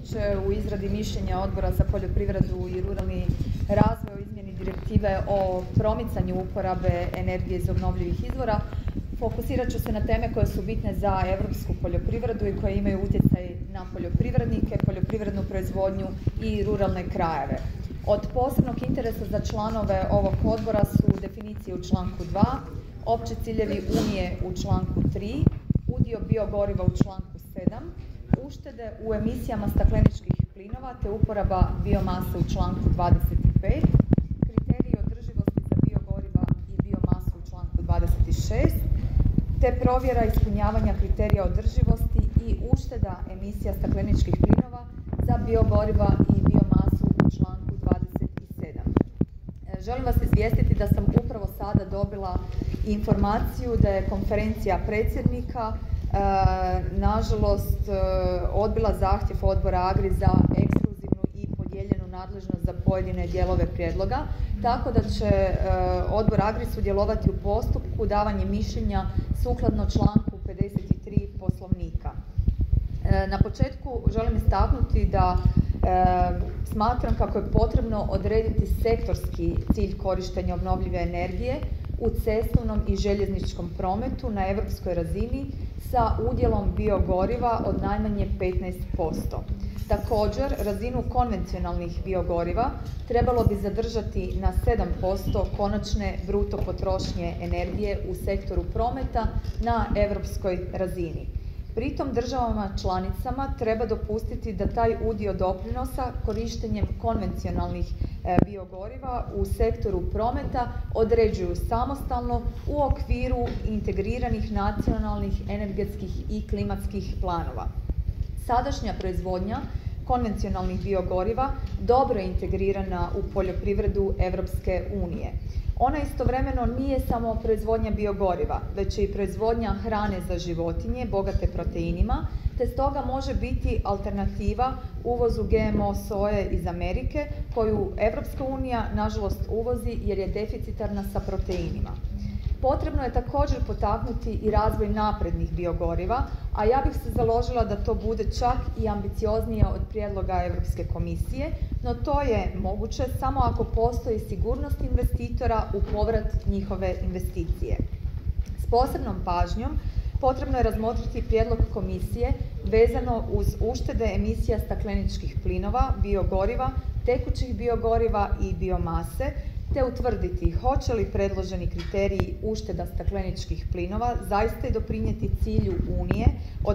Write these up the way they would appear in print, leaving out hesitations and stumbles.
predsjedniče. U izradi mišljenja Odbora za poljoprivredu i ruralni razvoj o izmjeni direktive o promicanju uporabe energije iz obnovljivih izvora fokusirat ću se na teme koje su bitne za europsku poljoprivredu i koje imaju utjecaj na poljoprivrednike, poljoprivrednu proizvodnju i ruralne krajeve. Od posebnog interesa za članove ovog odbora su definicije u članku 2, opći ciljevi Unije u članku 3, udio biogoriva u članku 7, uštede u emisijama stakleničkih plinova te uporaba biomase u članku 25, kriteriji održivosti za biogoriva i biomasu u članku 26, te provjera ispunjavanja kriterija održivosti i ušteda emisija stakleničkih plinova za biogoriva i biomasu u članku 27. Želim vas izvijestiti da sam upravo sada dobila informaciju da je konferencija predsjednika nažalost odbila zahtjev odbora Agri za ekskluzivnu i podijeljenu nadležnost za pojedine dijelove prijedloga, tako da će odbor Agri sudjelovati u postupku davanja mišljenja sukladno članku 53 Poslovnika. Na početku želim istaknuti da smatram kako je potrebno odrediti sektorski cilj korištenja obnovljive energije u cestovnom i željezničkom prometu na europskoj razini sa udjelom biogoriva od najmanje 15%. Također, razinu konvencionalnih biogoriva trebalo bi zadržati na 7% konačne bruto potrošnje energije u sektoru prometa na europskoj razini. Pritom državama članicama treba dopustiti da taj udio doprinosa korištenjem konvencionalnih biogoriva u sektoru prometa određuju samostalno u okviru integriranih nacionalnih energetskih i klimatskih planova. Sadašnja proizvodnja konvencionalnih biogoriva dobro je integrirana u poljoprivredu Europske unije. Ona istovremeno nije samo proizvodnja biogoriva, već i proizvodnja hrane za životinje bogate proteinima, te stoga može biti alternativa uvozu GMO soje iz Amerike koju Europska unija nažalost uvozi jer je deficitarna sa proteinima. Potrebno je također potaknuti i razvoj naprednih biogoriva, a ja bih se založila da to bude čak i ambicioznije od prijedloga Europske komisije, no to je moguće samo ako postoji sigurnost investitora u povrat njihove investicije. S posebnom pažnjom potrebno je razmotriti prijedlog komisije vezano uz uštede emisija stakleničkih plinova, biogoriva, tekućih biogoriva i biomase, te utvrditi hoće li predloženi kriteriji ušteda stakleničkih plinova zaista i doprinijeti cilju Unije od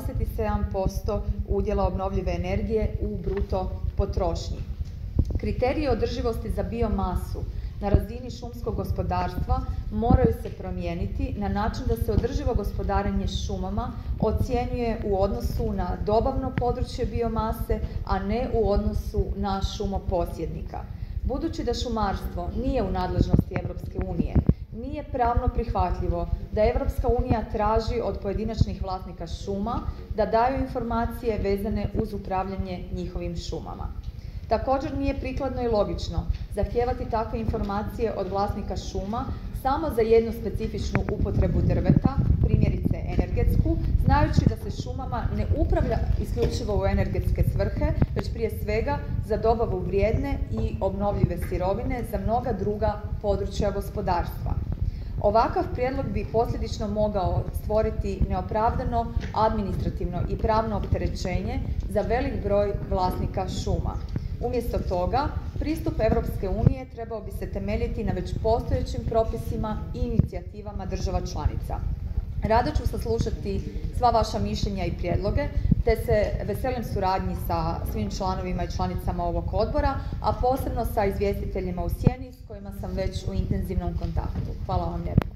27% udjela obnovljive energije u bruto potrošnji. Kriteriji održivosti za biomasu na razini šumskog gospodarstva moraju se promijeniti na način da se održivo gospodarenje šumama ocjenjuje u odnosu na dobavno područje biomase, a ne u odnosu na šumoposjednika. Budući da šumarstvo nije u nadležnosti Europske unije, nije pravno prihvatljivo da Europska unija traži od pojedinačnih vlasnika šuma da daju informacije vezane uz upravljanje njihovim šumama. Također nije prikladno i logično zahtijevati takve informacije od vlasnika šuma samo za jednu specifičnu upotrebu drveta, primjerice energetsku, znajući da se šumama ne upravlja isključivo u energetske svrhe, već prije svega za dobavu vrijedne i obnovljive sirovine za mnoga druga područja gospodarstva. Ovakav prijedlog bi posljedično mogao stvoriti neopravdano administrativno i pravno opterećenje za velik broj vlasnika šuma. Umjesto toga, pristup Europske unije trebao bi se temeljiti na već postojećim propisima i inicijativama država članica. Rado ću saslušati sva vaša mišljenja i prijedloge, te se veselim suradnji sa svim članovima i članicama ovog odbora, a posebno sa izvjestiteljima u sjeni s kojima sam već u intenzivnom kontaktu. Hvala vam lijepo.